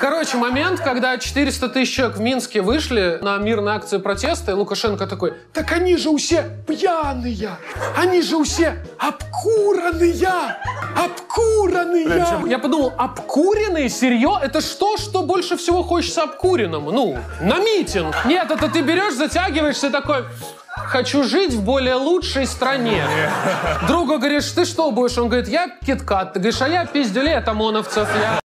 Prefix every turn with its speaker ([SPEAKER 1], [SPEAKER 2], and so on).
[SPEAKER 1] Короче, момент, когда 400 тысяч человек в Минске вышли на мирные акции протеста, и Лукашенко такой: так они же все пьяные, они же все обкуранные. Я подумал, обкуренный? Серьезно? Это что больше всего хочется обкуренному? Ну, на митинг. Нет, это ты берешь, затягиваешься такой: хочу жить в более лучшей стране. Другу говоришь: ты что будешь? Он говорит: я киткат. Ты говоришь: а я пиздюлей от ОМОНовцев.